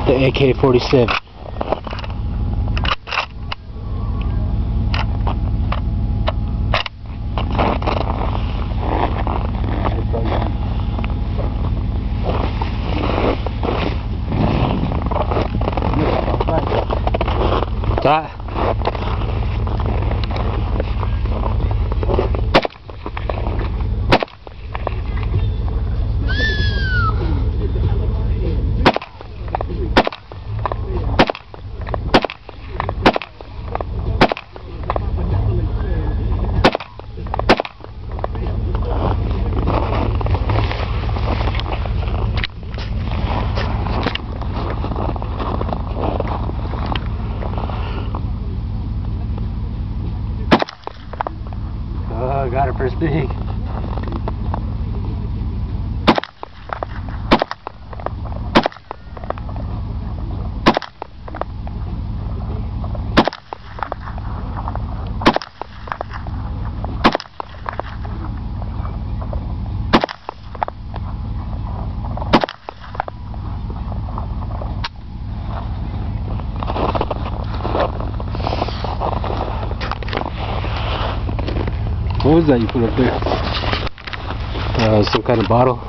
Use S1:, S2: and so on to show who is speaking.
S1: The AK-47. That. Oh, got it first big. What was that you put up there? Some kind of bottle.